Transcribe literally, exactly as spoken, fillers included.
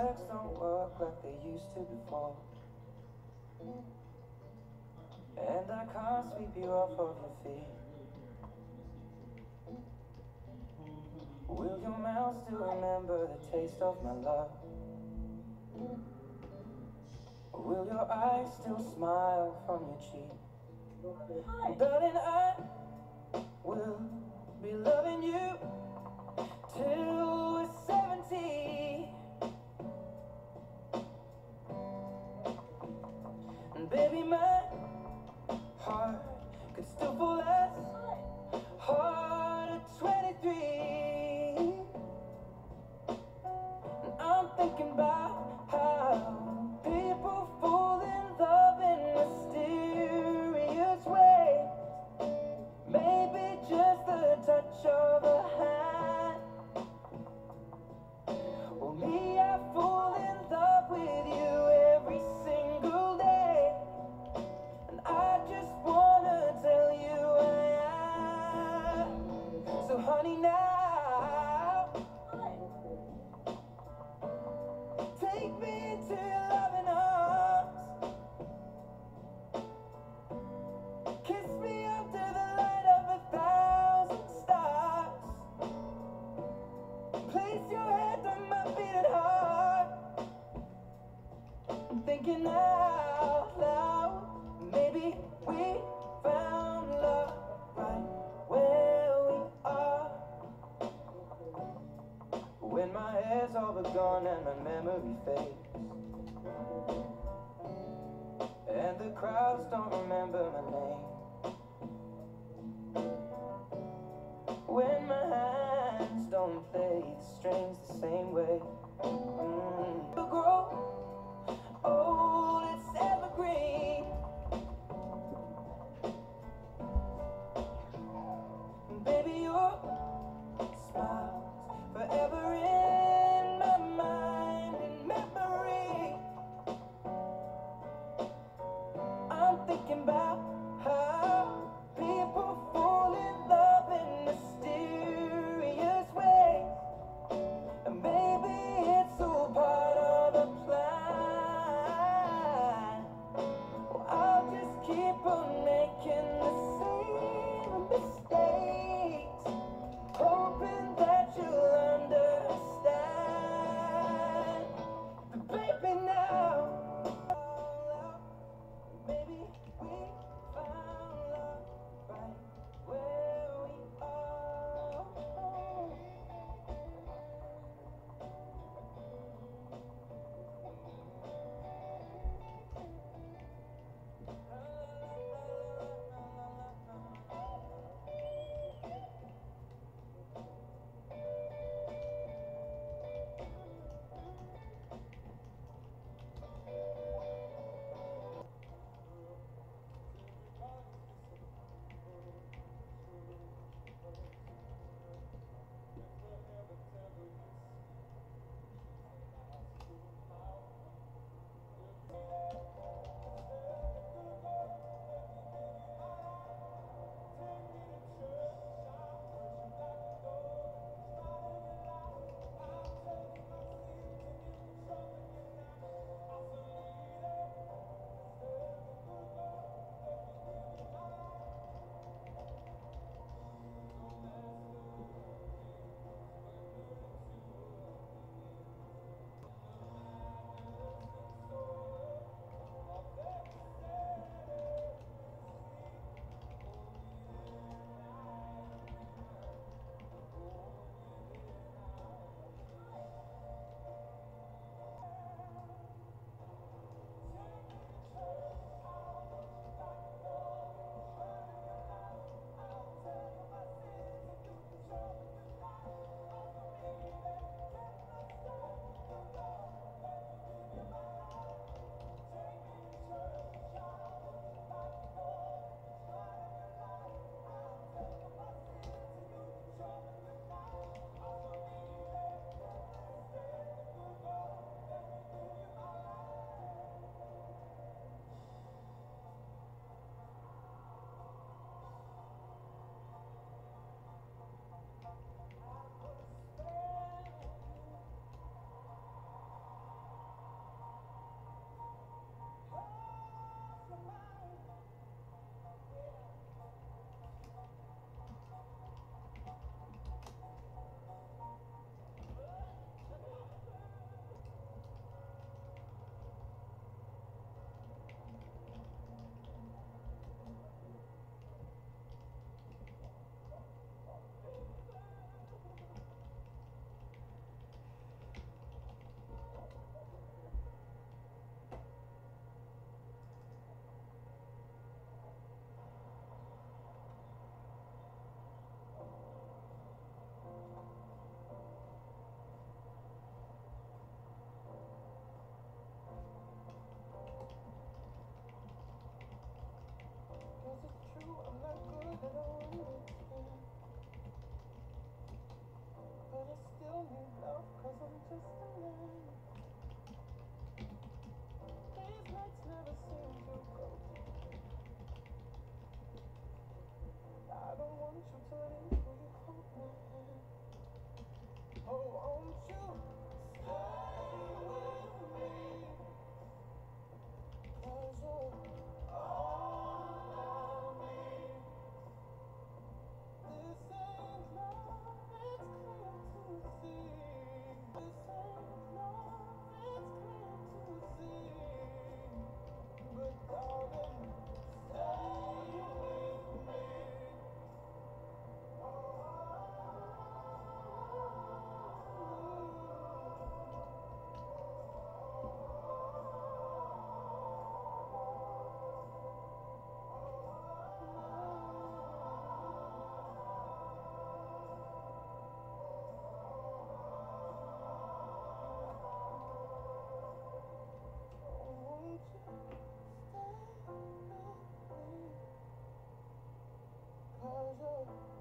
legs don't work like they used to before, and I can't sweep you off of your feet. Will your mouth still remember the taste of my love? Will your eyes still smile from your cheek? Darling, I will be loving you till we're seventy. And baby, my heart could still fall as hard at twenty-three. And I'm thinking about how people fall in love in mysterious ways. Maybe just the touch of a hand. Well, me, I fall in love with you every single day, and I just wanna tell you I am. So honey, now take me into your loving arms. Kiss me under the light of a thousand stars. Place your hand on my beating heart. I'm thinking out loud, maybe we found love right where we are. When my hair's all but gone and my memory fades, and the crowds don't remember my name, when my hands don't play the strings the same way, mm. To grow old, it's evergreen. Baby, your smile's forever in my mind and memory. I'm thinking about how people fall in love in mysterious ways, and maybe it's all part of the plan. need love, cause I'm just a man. These nights never seem to go. I don't want you to leave, will you hold my hand? Oh, won't you stay with me? Cause you're all I need. This ain't love, it's clear to see. This ain't love, it's clear to see. But darling, stay with me. Won't you stay with me? Cause you're